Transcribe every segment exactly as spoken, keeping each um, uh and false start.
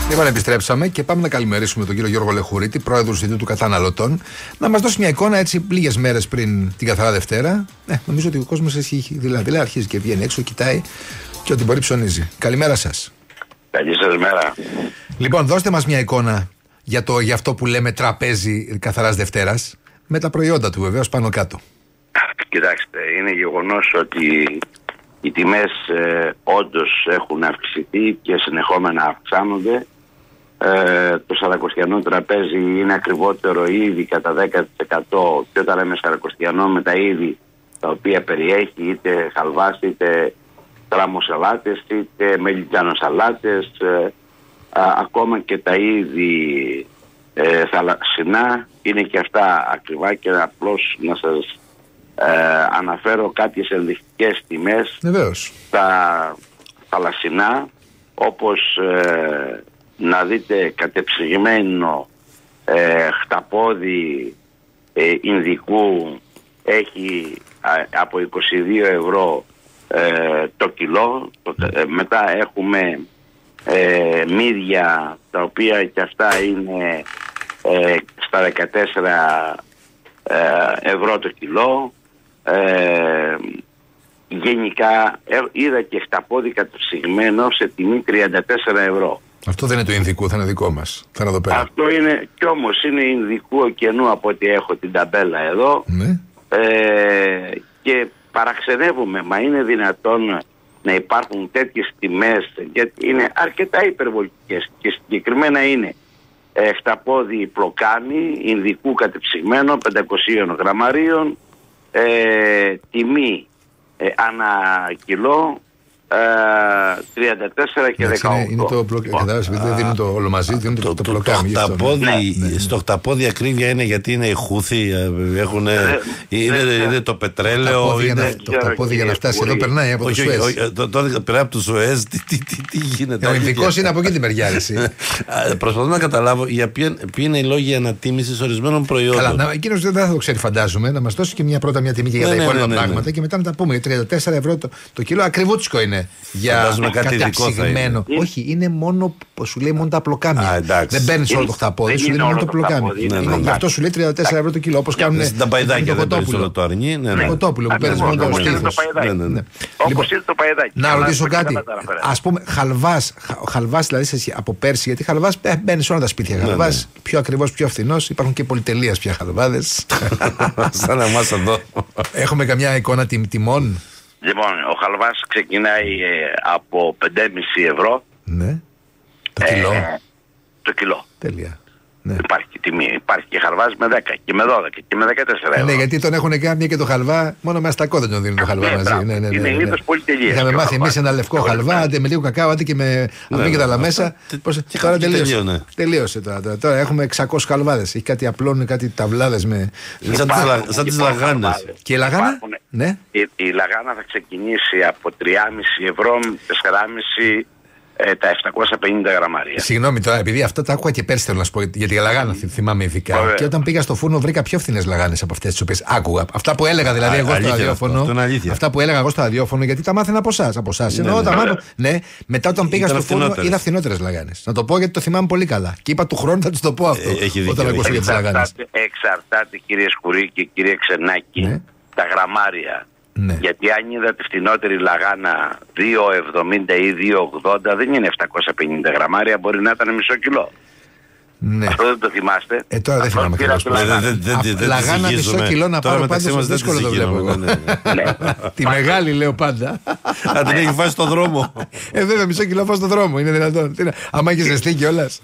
Λοιπόν, επιστρέψαμε και πάμε να καλημερίσουμε τον κύριο Γιώργο Λεχουρίτη, πρόεδρο του Ινστιτούτου Καταναλωτών, να μας δώσει μια εικόνα έτσι λίγες μέρες πριν την καθαρά Δευτέρα. Ε, νομίζω ότι ο κόσμος έχει δηλαδή αρχίζει και βγαίνει έξω, κοιτάει και ό,τι μπορεί ψωνίζει. Καλημέρα σας. Καλή σας μέρα. Λοιπόν, δώστε μας μια εικόνα για, το, για αυτό που λέμε τραπέζι καθαράς Δευτέρας, με τα προϊόντα του βεβαίως πάνω κάτω. Κοιτάξτε, είναι γεγονός ότι οι τιμές ε, όντως έχουν αυξηθεί και συνεχόμενα αυξάνονται. Ε, το σαρακοστιανό τραπέζι είναι ακριβότερο ήδη κατά δέκα τοις εκατό, και όταν λέμε σαρακοστιανό με τα είδη τα οποία περιέχει είτε χαλβάς είτε τραμοσαλάτες είτε μελιτζανοσαλάτες, ε, α, ακόμα και τα είδη ε, θαλασσινά είναι και αυτά ακριβά, και απλώς να σας Ε, αναφέρω κάποιες ενδεικτικές τιμές. Βεβαίως. Τα θαλασσινά, όπως ε, να δείτε κατεψυγμένο ε, χταπόδι ε, Ινδικού έχει ε, από είκοσι δύο ευρώ ε, το κιλό. Το, ε, μετά έχουμε ε, μύδια τα οποία και αυτά είναι ε, στα δεκατέσσερα ευρώ το κιλό. Ε, γενικά ε, είδα και χταπόδι κατεψυγμένο σε τιμή τριάντα τέσσερα ευρώ. Αυτό δεν είναι του Ινδικού, θα είναι δικό μας. Θα είναι εδώ πέρα. Αυτό είναι, κι όμως είναι Ινδικού ωκεανού από ό,τι έχω την ταμπέλα εδώ. Ναι. Ε, και παραξενεύουμε, μα είναι δυνατόν να υπάρχουν τέτοιες τιμές? Γιατί είναι αρκετά υπερβολικές, και συγκεκριμένα είναι ε, χταπόδι πλοκάμι Ινδικού κατεψυγμένο πεντακόσια γραμμαρίων, ε, τιμή ε, ανά κιλό ε, τριάντα τέσσερα και δεκαοκτώ. Είναι, είναι το πλοκάμι, κατάλαβες, δεν δίνουν το όλο μαζί, δίνουν το, το, το, το πλοκάμι. Το χταπόδι, ναι, ναι. Στο χταπόδι ακρίβεια είναι γιατί είναι οι Χούθοι, έχουν, ε, είναι, είναι, είναι το πετρέλαιο. Είναι, το χταπόδι για να φτάσει εδώ περνάει από το Σουέζ. Τώρα περνάει από το Σουέζ, τι γίνεται? Ο Ινδικός είναι από εκεί την μεριά. Προσπαθώ να καταλάβω ποιοι είναι οι λόγοι ανατίμησης ορισμένων προϊόντων. Καλά, εκείνος δεν θα το ξέρει, φαντάζομαι, να μας δώσει και μια πρώτα μια τιμή για τα υπόλοιπα πράγματα και μετά να τα πούμε. τριάντα τέσσερα ευρώ το κιλό, ακριβούτσικο είναι. Για καταψυγμένο. Όχι, είναι μόνο, σου λέει μόνο τα πλοκάμια. Δεν παίρνει όλο το χταπόδι, σου λέει μόνο το πλοκάμι. Γι' αυτό σου λέει τριάντα τέσσερα ευρώ το κιλό. Όπως κάνουν τα παϊδάκια, δεν παίρνει όλο το αρνί. Το κοτόπουλο που παίρνει μόνο το στήθος. Όπως είναι το παϊδάκι. Να ρωτήσω κάτι. Ας πούμε, χαλβάς, χαλβάς δηλαδή από πέρσι, γιατί χαλβάς μπαίνει σε όλα τα σπίτια. Χαλβάς πιο ακριβώς, πιο φθηνός. Υπάρχουν και πολυτελείας πια χαλβάδες. Σαν εμάς εδώ. Έχουμε καμιά εικόνα τιμών? Λοιπόν, ο χαλβάς ξεκινάει ε, από πέντε κόμμα πέντε ευρώ. Ναι. Το κιλό. Ε, το κιλό. Τέλεια. Ναι. Υπάρχει τιμή. Υπάρχει και χαλβάς με δέκα και με δώδεκα και με δεκατέσσερα ευρώ. Ναι, γιατί τον έχουν κάνει και το χαλβά, μόνο με αστακό δεν τον δίνουν το χαλβά ναι, μαζί. Ναι, ναι, ναι, είναι ναι, είδος πολυτελείας. Είχαμε μάθει εμείς ένα λευκό χαλβά, άντε με λίγο κακάο, άντε και με αμύγδαλα μέσα. Τώρα τελείωσε. Τελείωσε τώρα. Τώρα έχουμε εξακόσιες χαλβάδες. Έχει κάτι απλών, κάτι ταυλάδες με. Σαν τις λαγάνες. Και η λαγάνα? Ναι. Η λαγάνα θα ξεκινήσει από τρία κόμμα πέντε ευρώ, τέσσερα κόμμα πέντε Ε, τα επτακόσια πενήντα γραμμάρια. Συγγνώμη τώρα, επειδή αυτά τα άκουγα και πέρσι, θέλω να σου πω για τη λαγάνα, θυμάμαι ειδικά. Ωραία. Και όταν πήγα στο φούρνο, βρήκα πιο φθηνές λαγάνες από αυτές τις οποίες άκουγα. Αυτά που έλεγα δηλαδή Α, εγώ στο ραδιόφωνο. Αυτό, αυτά που έλεγα εγώ στο ραδιόφωνο, γιατί τα μάθαινα από εσάς. Από εσάς. Ναι, ναι, ναι, ναι. ναι, μετά όταν πήγα στο φούρνο, είδα φθηνότερες λαγάνες. Να το πω γιατί το θυμάμαι πολύ καλά. Και είπα του χρόνου θα του το πω αυτό. Ε, όταν ακούσα για τις λαγάνες. Εξαρτάται, κύριε Σκουρή και κύριε Ξενάκη, τα γραμμάρια. Ναι. Γιατί αν είδατε φτηνότερη λαγάνα δύο εβδομήντα ή δύο ογδόντα, δεν είναι επτακόσια πενήντα γραμμάρια, μπορεί να ήταν μισό κιλό. Ναι. Αυτό δεν το θυμάστε? Ε, τώρα δεν θυμάμαι καλά. Λαγάνα μισό κιλό να πάρω πάντως δύσκολο το βλέπω. Τη μεγάλη λέω πάντα. Αν την έχει φάσει στον δρόμο. Ε, βέβαια μισό κιλό φας στον δρόμο, είναι δυνατόν. Άμα έχει ζεστή κιόλας.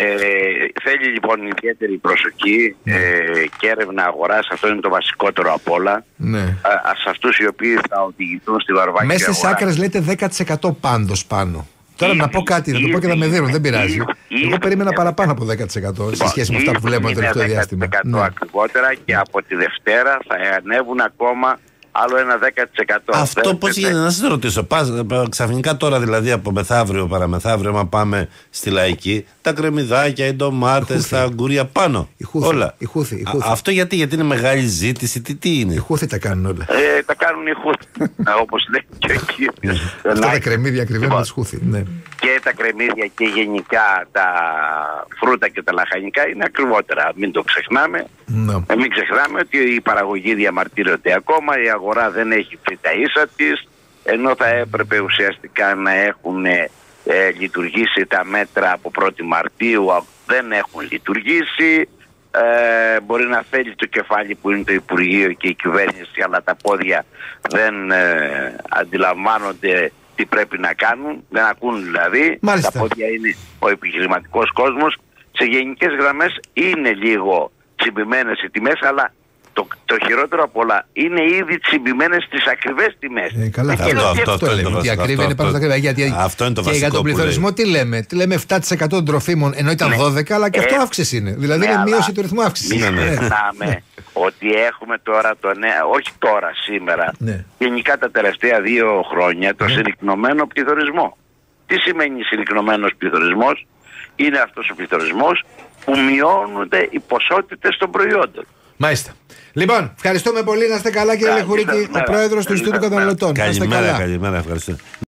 Θέλει λοιπόν ιδιαίτερη προσοχή και έρευνα αγοράς, αυτό είναι το βασικότερο απ' όλα. Σε αυτούς οι οποίοι θα οδηγηθούν στη βαρβάκια αγορά. Μέσα στις άκρες λέτε δέκα τοις εκατό πάντως πάνω. Τώρα να πω κάτι, να το πω και να με δίνουν, δεν πειράζει. Εγώ περίμενα παραπάνω από δέκα τοις εκατό σε σχέση με αυτά που βλέπουμε το τελευταίο διάστημα. δέκα τοις εκατό ακριβότερα και από τη Δευτέρα θα ανέβουν ακόμα άλλο ένα δέκα τοις εκατό. Αυτό πώς γίνεται, να σας ρωτήσω. Πας, ξαφνικά τώρα δηλαδή από μεθαύριο παραμεθαύριο, άμα πάμε στη Λαϊκή, τα κρεμμυδάκια, οι ντομάτες, τα αγκούρια πάνω. Η χούθη, όλα. Η χούθη, η χούθη. Α, αυτό γιατί, γιατί είναι μεγάλη ζήτηση, τι, τι είναι. Οι χούθη τα κάνουν όλα. Ε, τα κάνουν οι χούθη. Όπως λέει και ο κύριος. Αυτά τα κρεμμύδια ακριβένουν τις χούθη. Ναι. Και τα κρεμμύδια και γενικά τα φρούτα και τα λαχανικά είναι ακριβότερα. Μην το ξεχνάμε. No. Ε, μην ξεχνάμε ότι η παραγωγή διαμαρτύρονται ακόμα, η αγορά δεν έχει βρει τα ίσα της, ενώ θα έπρεπε ουσιαστικά να έχουν ε, λειτουργήσει τα μέτρα από πρώτη Μαρτίου, δεν έχουν λειτουργήσει. Ε, μπορεί να θέλει το κεφάλι που είναι το Υπουργείο και η κυβέρνηση, αλλά τα πόδια δεν ε, αντιλαμβάνονται τι πρέπει να κάνουν, δεν ακούν δηλαδή. Μάλιστα. Τα πόδια είναι ο επιχειρηματικός κόσμος. Σε γενικές γραμμές είναι λίγο τσιμπημένες οι τιμές, αλλά το, το χειρότερο απ' όλα είναι ήδη τσιμπημένες στις ακριβές τιμές. Ε, καλά, αυτό, αυτό, αυτό, αυτό λέμε. Η ακρίβεια είναι πάνω στα ακρίβεια. Γιατί αυτό είναι το βασικό. Και για τον πληθωρισμό τι λέμε. Τι λέμε επτά τοις εκατό των τροφίμων, ενώ ήταν ναι. δώδεκα τοις εκατό, αλλά και αυτό ε, αύξηση είναι. Δηλαδή ναι, είναι μείωση του ρυθμού αύξησης. Μην ξεχνάμε ότι έχουμε τώρα το νέο, όχι τώρα, σήμερα, ναι. γενικά τα τελευταία δύο χρόνια, το ναι. συρρυκνωμένο πληθωρισμό. Τι σημαίνει συρρυκνωμένος πληθωρισμός? Είναι αυτός ο πληθωρισμός που μειώνονται οι ποσότητες των προϊόντων. Μάλιστα. Λοιπόν, ευχαριστούμε πολύ. Να είστε καλά, κύριε Λεχουρίκη, ο πρόεδρος του Ινστιτούτου Καταναλωτών. Καλημέρα, καλημέρα, ευχαριστώ.